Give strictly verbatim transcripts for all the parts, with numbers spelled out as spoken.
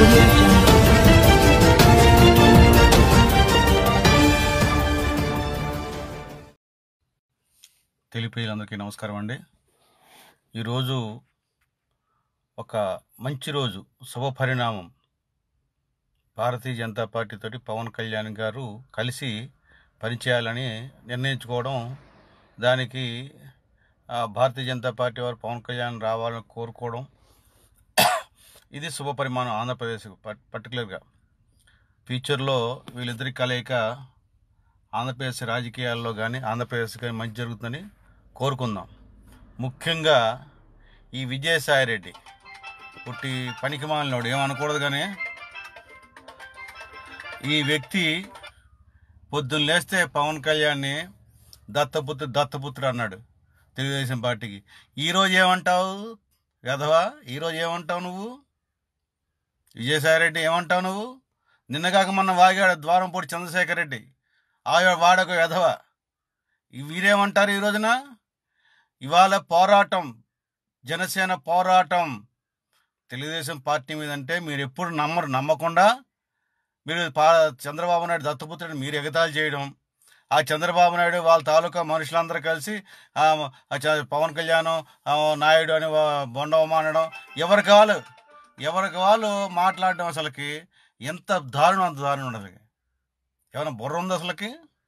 audio jungle. తెలిపేలందరికీ నమస్కారం అండి. ఈరోజు ఒక మంచి రోజు, శుభ పరిణామం. భారతీయ జనతా పార్టీ తోటి పవన్ కళ్యాణ్ గారు కలిసి పనిచేయాలని నిర్ణయించుకోవడం, దానికి భారతీయ జనతా పార్టీ వారు పవన్ కళ్యాణ్ రావాలని కోరుకోవడం, ఇది శుభ పరిమాణం ఆంధ్రప్రదేశ్. పర్టికులర్గా ఫ్యూచర్లో వీళ్ళిద్దరి కలయిక ఆంధ్రప్రదేశ్ రాజకీయాల్లో కానీ ఆంధ్రప్రదేశ్ కానీ మంచి జరుగుతుందని కోరుకుందాం. ముఖ్యంగా ఈ విజయసాయి రెడ్డి పుట్టి పనికి మాలినోడు ఏమనకూడదు, కానీ ఈ వ్యక్తి పొద్దున్న లేస్తే పవన్ కళ్యాణ్ని దత్తపుత్ర దత్తపుత్రుడు అన్నాడు తెలుగుదేశం పార్టీకి. ఈరోజు ఏమంటావు యదవా? ఈరోజు ఏమంటావు నువ్వు? విజయసాయి రెడ్డి ఏమంటావు నువ్వు? నిన్నగాక మొన్న వాగాడు ద్వారంపూడి చంద్రశేఖర్ రెడ్డి, ఆ వాడొక యదవ. వీరేమంటారు ఈ రోజున? ఇవాళ పోరాటం, జనసేన పోరాటం తెలుగుదేశం పార్టీ మీద అంటే మీరు ఎప్పుడు నమ్మరు. నమ్మకుండా మీరు చంద్రబాబు నాయుడు దత్తపుత్రుడిని మీరు ఎగతాళి చేయడం, ఆ చంద్రబాబు నాయుడు వాళ్ళ తాలూకా మనుషులందరూ కలిసి పవన్ కళ్యాణ్ నాయుడు అని బొండవమానడం, ఎవరికి వాళ్ళు ఎవరికి వాళ్ళు మాట్లాడడం, అసలుకి ఎంత దారుణం, అంత దారుణం ఉండదు. ఏమైనా బుర్ర ఉంది అసలుకి?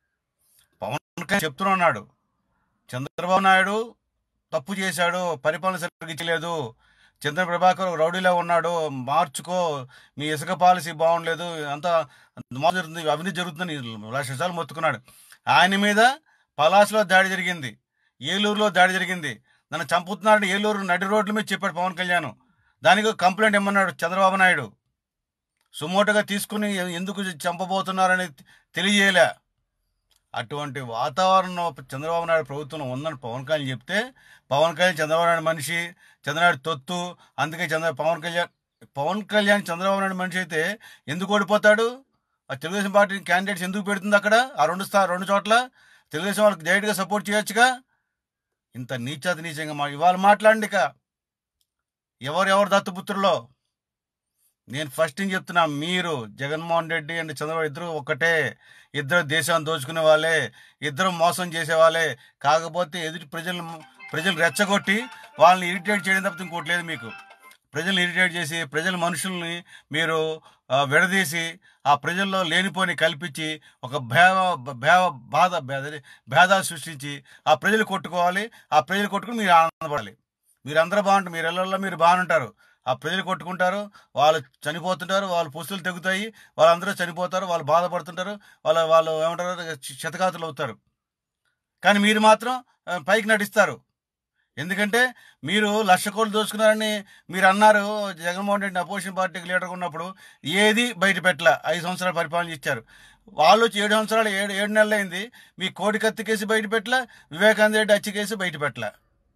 పవన్ కళ్యాణ్ చెప్తున్నాడు చంద్రబాబు నాయుడు తప్పు చేశాడు, పరిపాలన సరిగ్గా చేయలేదు, చంద్ర ప్రభాకర్ రౌడీలో ఉన్నాడు, మార్చుకో, మీ ఇసుక పాలసీ బాగుండలేదు, అంతా మోసం జరుగుతుంది, అవినీతి జరుగుతుందని లక్ష సార్లు మొత్తుకున్నాడు. ఆయన మీద పలాసలో దాడి జరిగింది, ఏలూరులో దాడి జరిగింది, నన్ను చంపుతున్నాడు ఏలూరు నడి రోడ్ల మీద చెప్పాడు పవన్ కళ్యాణ్. దానికి కంప్లైంట్ ఇమ్మన్నాడు చంద్రబాబు నాయుడు. సుమోటోగా తీసుకుని ఎందుకు చంపబోతున్నారని తెలియజేయలే. అటువంటి వాతావరణం చంద్రబాబు నాయుడు ప్రభుత్వం ఉందని పవన్ కళ్యాణ్ చెప్తే, పవన్ కళ్యాణ్ చంద్రబాబు నాయుడు మనిషి, చంద్రనాయుడు తొత్తు, అందుకే చంద్ర పవన్ కళ్యాణ్ పవన్ కళ్యాణ్ చంద్రబాబు నాయుడు మనిషి అయితే ఎందుకు ఓడిపోతాడు? ఆ తెలుగుదేశం పార్టీ క్యాండిడేట్స్ ఎందుకు పెడుతుంది అక్కడ? ఆ రెండు స్థా రెండు చోట్ల తెలుగుదేశం వాళ్ళకి డైరెక్ట్గా సపోర్ట్ చేయొచ్చుగా. ఇంత నీచాతి నీచంగా మా ఇవాళ మాట్లాడండి. ఇక ఎవరెవరు దత్తపుత్రులో నేను ఫస్ట్ ఏం చెప్తున్నా, మీరు జగన్మోహన్ రెడ్డి అండ్ చంద్రబాబు ఇద్దరు ఒక్కటే, ఇద్దరు దేశాన్ని దోచుకునే వాళ్ళే, ఇద్దరు మోసం చేసేవాళ్ళే. కాకపోతే ఎదుటి ప్రజలు ప్రజలు రెచ్చగొట్టి వాళ్ళని ఇరిటేట్ చేయడం తప్ప ఇంకోటి లేదు మీకు. ప్రజల్ని ఇరిటేట్ చేసి ప్రజల మనుషుల్ని మీరు విడదీసి ఆ ప్రజల్లో లేనిపోని కల్పించి ఒక భేద భేద బాధ భేదాలు సృష్టించి ఆ ప్రజలు కొట్టుకోవాలి. ఆ ప్రజలు కొట్టుకుని మీరు ఆనందపడాలి. మీరు అందరూ బాగుంటారు, మీరు ఇళ్లలో మీరు బాగుంటారు. ఆ ప్రజలు కొట్టుకుంటారు, వాళ్ళు చనిపోతుంటారు, వాళ్ళ పుస్తులు తెగుతాయి, వాళ్ళందరూ చనిపోతారు, వాళ్ళు బాధపడుతుంటారు, వాళ్ళ వాళ్ళు ఏమంటారు క్షతగాతులు అవుతారు. కానీ మీరు మాత్రం పైకి నటిస్తారు. ఎందుకంటే మీరు లక్ష కోట్లు దోచుకున్నారని మీరు అన్నారు. జగన్మోహన్ రెడ్డి అపోజిషన్ పార్టీకి లీడర్గా ఉన్నప్పుడు ఏది బయట పెట్టలే. ఐదు సంవత్సరాలు పరిపాలన ఇచ్చారు. వాళ్ళు వచ్చి ఏడు సంవత్సరాలు ఏడు ఏడు నెలలు అయింది. మీ కోడి కత్తి కేసు బయట పెట్టలే, వివేకానంద రెడ్డి హత్య కేసు బయట పెట్టలే.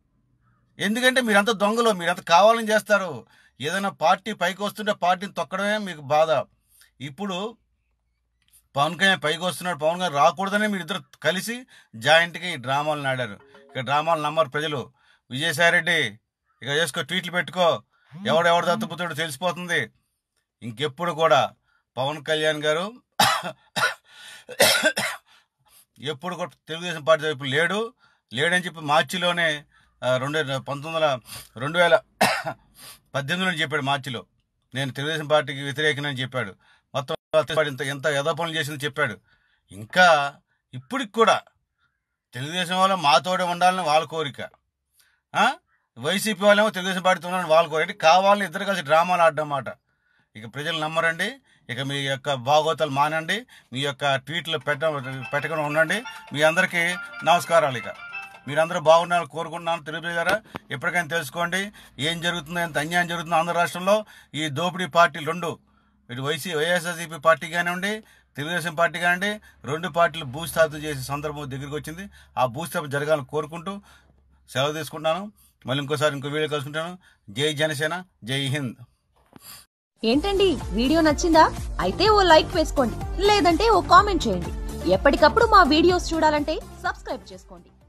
ఎందుకంటే మీరంతా దొంగలు, మీరంతా కావాలని చేస్తారు. ఏదైనా పార్టీ పైకి వస్తుంటే పార్టీని తొక్కడమే మీకు బాధ. ఇప్పుడు పవన్ కళ్యాణ్ పైకి వస్తున్నాడు, పవన్ కళ్యాణ్ రాకూడదనే మీరు ఇద్దరు కలిసి జాయింట్గా ఈ డ్రామాలు నాడారు. ఇక డ్రామాలు నమ్మరు ప్రజలు. విజయసాయి రెడ్డి ఇక చేసుకో, ట్వీట్లు పెట్టుకో, ఎవడెవడు దత్తపుత్రుడు తెలిసిపోతుంది. ఇంకెప్పుడు కూడా పవన్ కళ్యాణ్ గారు ఎప్పుడు కూడా తెలుగుదేశం పార్టీ వైపు లేడు లేడని చెప్పి మార్చిలోనే రెండు పంతొమ్మిది వందల రెండు వేల పద్దెనిమిదిలో చెప్పాడు. మార్చిలో నేను తెలుగుదేశం పార్టీకి వ్యతిరేకనని చెప్పాడు. మొత్తం ఇంత ఎంత యథా పనులు చేసింది చెప్పాడు. ఇంకా ఇప్పటికి కూడా తెలుగుదేశం వాళ్ళు మాతోడే ఉండాలని వాళ్ళ కోరిక, వైసీపీ వాళ్ళేమో తెలుగుదేశం పార్టీతో ఉండాలని వాళ్ళ కోరిక. కావాలని ఇద్దరు కలిసి డ్రామాలు ఆడడం మాట. ఇక ప్రజలు నమ్మరండి. ఇక మీ యొక్క భాగోతాలు మానండి, మీ యొక్క ట్వీట్లు పెట్ట పెట్టకుండా ఉండండి. మీ అందరికీ నమస్కారాలు. ఇక మీరందరూ బాగున్నారని కోరుకుంటున్నాను. తెలియజేయారా ఎప్పటికైనా తెలుసుకోండి ఏం జరుగుతుందో, ఎంత అన్యాయం జరుగుతుందో ఆంధ్ర రాష్ట్రంలో. ఈ దోపిడీ పార్టీలు రెండు, ఇటు వైసీ వైఎస్ఆర్సీపీ పార్టీ కానివ్వండి, తెలుగుదేశం పార్టీ కానివ్వండి, రెండు పార్టీలు భూస్థాపన చేసే సందర్భం దగ్గరికి వచ్చింది. ఆ భూస్థాపన జరగాలని కోరుకుంటూ సెలవు తీసుకుంటాను. మళ్ళీ ఇంకోసారి ఇంకో వీడియో కలుసుకుంటాను. జై జనసేన, జై హింద్. ఏంటండి వీడియో నచ్చిందా? అయితే ఓ లైక్ వేసుకోండి, లేదంటే ఓ కామెంట్ చేయండి. ఎప్పటికప్పుడు మా వీడియోస్ చూడాలంటే సబ్స్క్రైబ్ చేసుకోండి.